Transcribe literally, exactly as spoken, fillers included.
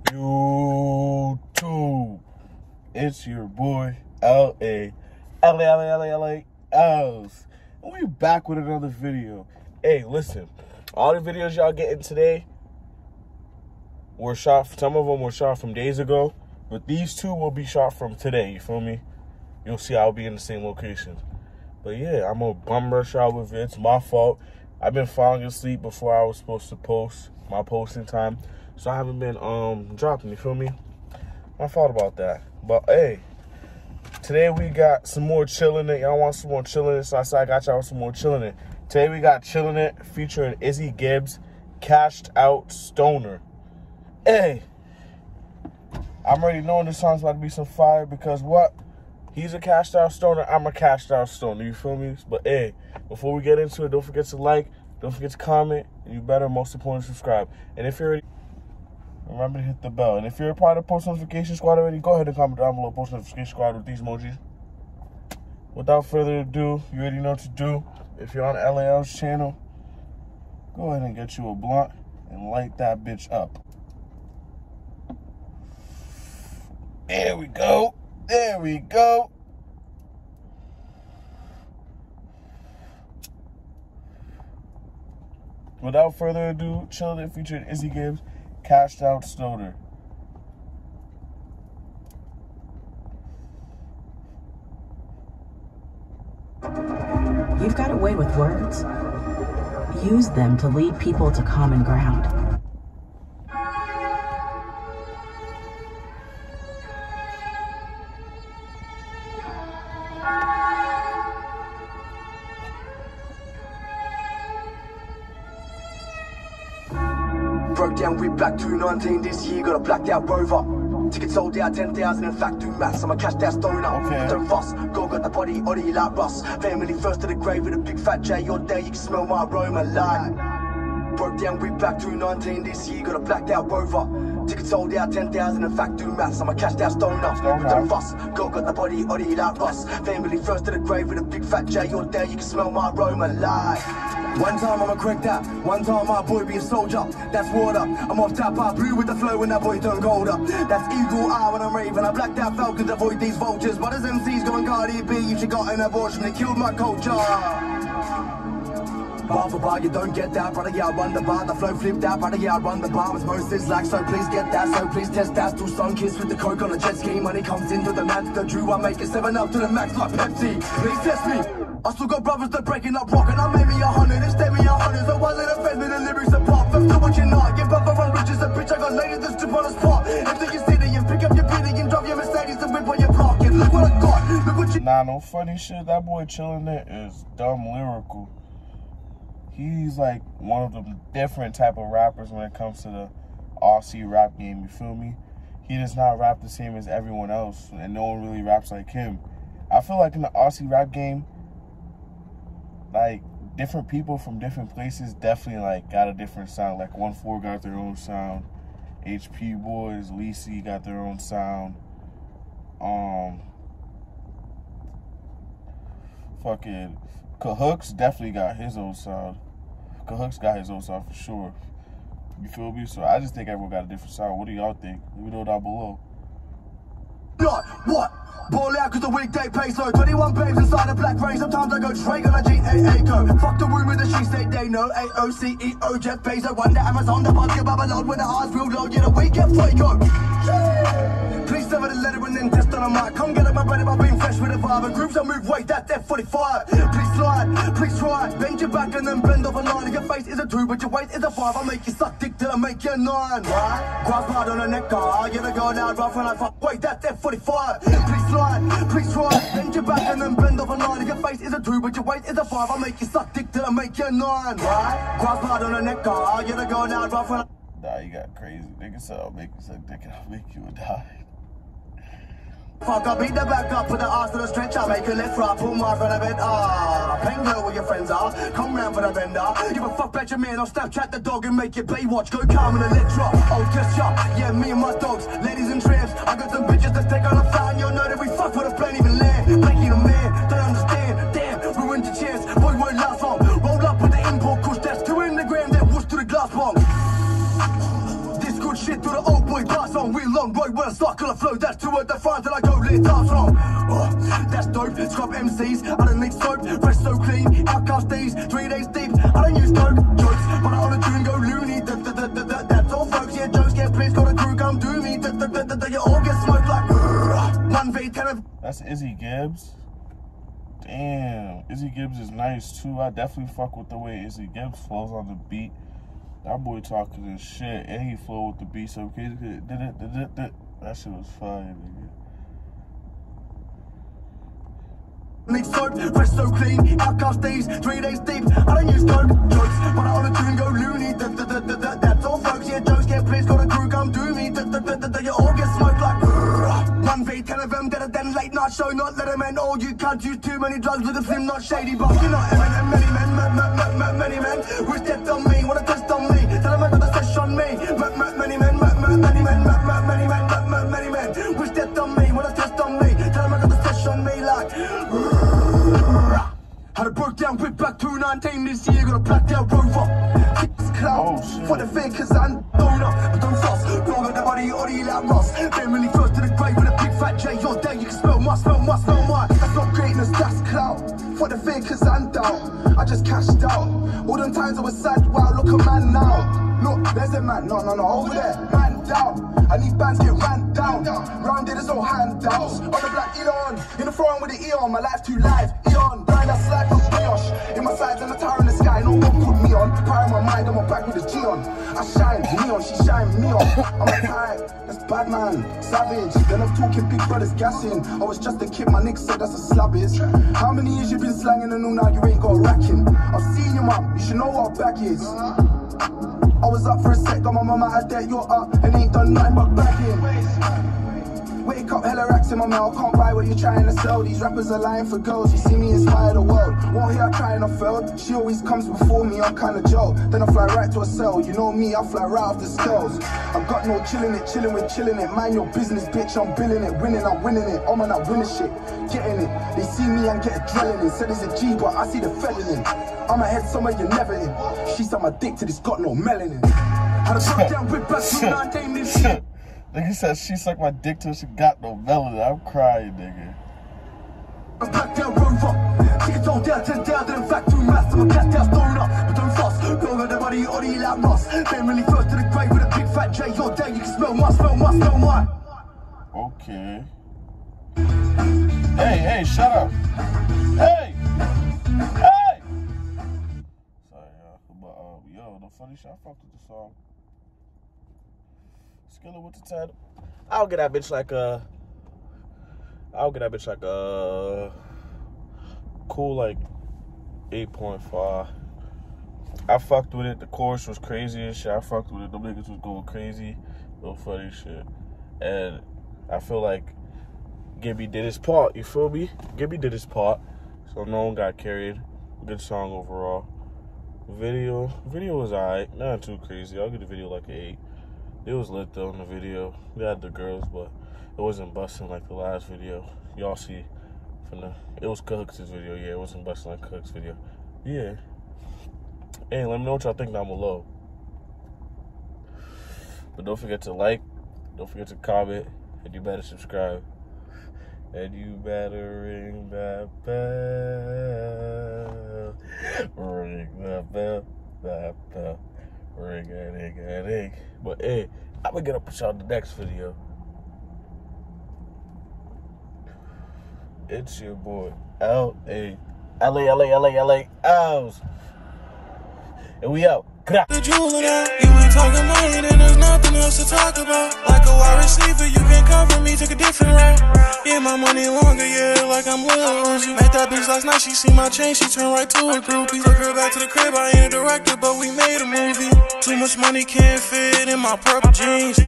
YouTube? It's your boy L A L A L A L A L A Ls, and we back with another video. Hey, listen, all the videos y'all getting today were shot. Some of them were shot from days ago, but these two will be shot from today. You feel me? You'll see I'll be in the same location. But yeah, I'm a bum rush out with it. It's my fault. I've been falling asleep before I was supposed to post my posting time, so I haven't been um dropping. You feel me? My fault about that. But hey, today we got some more chilling it. Y'all want some more chilling it? So I said I got y'all some more chilling it. Today we got Chillin' It featuring Izzy Gibbs, Cashed Out Stoner. Hey, I'm already knowing this song's about to be some fire because what? He's a cashed out stoner, I'm a cashed out stoner, you feel me? But hey, before we get into it, don't forget to like, don't forget to comment, and you better, most importantly, subscribe. And if you're already, remember to hit the bell. And if you're a part of Post Notification Squad already, go ahead and comment down below, Post Notification Squad with these emojis. Without further ado, you already know what to do. If you're on L A L's channel, go ahead and get you a blunt and light that bitch up. There we go. There we go. Without further ado, Chillin' It featured Izzy Gibbs, Cashed Out Stoner. You've got a way with words. Use them to lead people to common ground. Broke down, we back to nineteen this year, got a blacked out Rover. Tickets sold out, ten thousand, in fact, do maths, I'm a cashed out stoner. Okay. Don't fuss, go got the body, oddy like Russ. Family first to the grave with a big fat J, you're there, you can smell my aroma like. Broke down, we back to nineteen this year, got a blacked out Rover. Tickets sold out, ten thousand, in fact, do maths, I'm a cashed out stoner. Stoner. Don't fuss, go got the body, oddy like Russ. Family first to the grave with a big fat J, you're there, you can smell my aroma like. One time I'ma crack that, one time my boy be a soldier. That's water, I'm off tap, I blue with the flow when that boy turn colder. That's eagle eye when I'm raving, I blacked out falcons, avoid these vultures. But as M Cs going Cardi B, you should got an abortion, they killed my culture. Bar for bar, you don't get that, brother, yeah, I run the bar. The flow flipped out, brother, yeah, I run the bar. With most is like, so please get that, so please test that. Still sun kiss with the coke on a jet ski. Money comes into the man, the Drew, I make it seven up to the max like Pepsi. Please test me. I still got brothers that breaking up rock, and I made me a hundred, instead me a hundred. So why let it offend me, the lyrics apart. First to what you're not, give up on riches, a bitch, I got ladies that strip on the spot. After you city and pick up your pity and drive your Mercedes and whip on your pocket. Look what I got, look what you... Nah, no funny shit, that boy Chillin' It is dumb lyrical. He's like one of the different type of rappers when it comes to the Aussie rap game, you feel me? He does not rap the same as everyone else, and no one really raps like him. I feel like in the Aussie rap game, like, different people from different places definitely, like, got a different sound. Like, one four got their own sound. H P Boys, Lisi got their own sound. Um, fucking Cahooks definitely got his own sound. Cahooks got his own sound for sure. You feel me? So I just think everyone got a different sound. What do y'all think? Let me know down below. What? What? Ball out cause the weekday pays low. twenty-one babes inside a black range. Sometimes I go Drake on a G A A go. Fuck the rumor that she say they know. A O C E O Jeff Bezos. Wonder Amazon the body of Babylon. When the heart's real low, yeah, the week get Fuego. Please sever the letter and then test on a mic. Come get up my bread about being fresh with a vibe. And groups I move weight, that's F forty-five. Please slide, please try. Bend your back and then bend off a line. Your face is a two, but your weight is a five. I make you suck dick till I make you nine. Right? Grasp hard on the neck, ah. You ever go down rough when I fuck? Wait, that's F forty-five. Please slide, please try. Bend your back and then bend off a line. Your face is a two, but your weight is a five. I make you suck dick till I make you nine. Right? Grasp hard on the neck, ah. You ever go down rough when I... Nah, you got crazy. Nigga said I'll make you suck dick and I'll make you die. Fuck, I beat the back up, put the arse to the stretch, I make a left right, pull my front of it, ah. Playing girl where your friends are, come round for the bender. Give a fuck about your man, I'll Snapchat the dog and make your Baywatch go calm in a lit drop. Oh, just shop, yeah, me and my dogs, ladies and tramps. I got some bitches that take on a fire, and you'll know that we fuck with a plane even land. Making a man, don't understand, damn, ruined your chance, boy won't last long. Roll up with the import kush, that's two in the gram, then whoosh to the glass bomb. This good shit to the old boy pass on. long, we long road when I start gonna flow. That's two words defined till I go lit arms long. Oh, that's dope. Scrub M Cs, I don't make soap. Fresh so clean, outcast days, three days deep. I don't use dope jokes, but I on a tune go loony. Da, da, da, da, da, that's all folks, yeah, jokes get placed, got a crew come do me. Da, da, da, da, da, you all get smoked like one V ten of. That's Izzy Gibbs. Damn, Izzy Gibbs is nice too. I definitely fuck with the way Izzy Gibbs flows on the beat. That boy talking his shit, and he flow with the beat so crazy. That shit was fire, nigga. Make soap, fresh so clean, outcast days, three days deep. I don't use dope jokes, but I on a tune go loony. Da, da, da, da, da, that's all folks, yeah, jokes get placed, got a crew come do me. Da, da, da, da, da, you all get smoked like one V ten of them, deader than late night show, not let them end. All you can't use too many drugs with a slim, not shady, but you're not M and many men, ma, ma, ma, ma, many men, wish death on me, wanna test on me, tell them I got a sesh on me, ma, ma, many men, ma, ma, many men, ma, ma, many men, ma, ma, many men, wish death on me, wanna test on me, tell them I got a sesh on me like. Had a broke down whip back two nineteen this year, got a blacked out rover. Six cloud, oh, for the fakers and donor. But don't fuss, don't got the body or the like Ross. Then really first to the grave with a big fat J. Your day, you can smell my, smell my, smell my. That's not greatness, that's cloud. For the fakers and doubt. I just cashed out. All them times I was sad, wow, look a man now. Look, there's a man, no, no, no, over there, man down. And these bands get ran down. Round it, there's no handouts. On the black Elon, in the throne with the Eon. My life too live, Eon. Blind, I slide from brioche. In my sides and the tower in the sky, no one put me on. Power in my mind, I'm back with the G on. I shine, neon, she shine, me on. I'm a type, that's bad man, savage. Then I'm talking big brothers gassing. I was just a kid, my nigga said that's a slab is. How many years you been slanging and all now you ain't got racking? I've seen you, mum, you should know what our back is. I was up for a sec, got my mama had that, you're up, and ain't done nothing but bagging. Wake up, hella racks in my mouth, can't buy what you're trying to sell. These rappers are lying for girls, you see me inspire the world. Won't hear I trying or failed, she always comes before me, I'm kinda Joe. Then I fly right to a cell, you know me, I fly right off the scales. I've got no chilling it, chilling with chilling it. Mind your business, bitch, I'm billing it, winning, I'm winning it. Oh man, I'm winning shit, getting it. They see me and get adrenaline, said it's a G, but I see the felon in. I'm ahead somewhere you're never in. She suck my dick till it's got no melanin. Had a broke down whip back to nineteen this year. Nigga said she sucked my dick till she got no melanin. I'm crying, nigga. I'm black down rover. Take it all down, ten down, then I'm back to mass. I'm a cat down, stone up. But don't fuss, go with the body or the like Ross. Then really first to the grave with a big fat J. Your day, you can smell my, smell my, smell my. Okay. Hey, hey, shut up. Hey! Hey! Sorry, y'all. But, um, yo, the funny shit, I fucked with the song. Skilla with the title. I'll get that bitch like a. I'll get that bitch like a. Cool, like eight point five. I fucked with it. The chorus was crazy and shit. I fucked with it. Them niggas was going crazy. No funny shit. And I feel like Gibby did his part. You feel me? Gibby did his part. So no one got carried. Good song overall. Video. Video was alright. Not too crazy. I'll give the video like an eight. It was lit though in the video. We had the girls, but it wasn't busting like the last video. Y'all see from the. It was Cooks' video. Yeah, it wasn't busting like Cooks' video. Yeah. Hey, let me know what y'all think down below. But don't forget to like. Don't forget to comment. And you better subscribe. And you better ring that bell. Ring that bell. That bell. Ring a ding a ding. But hey, I'm gonna get up with y'all in the next video. It's your boy L A L A L A L A L A Owls. And we out. The jeweler now, you ain't talking money, then there's nothing else to talk about. Like a wide receiver, you can cover me, took a different route. Yeah, my money longer, yeah, like I'm Lil Uzi. Met that bitch last night, she see my chain, she turned right to a groupie. Took her back to the crib, I ain't a director, but we made a movie. Too much money can't fit in my purple jeans.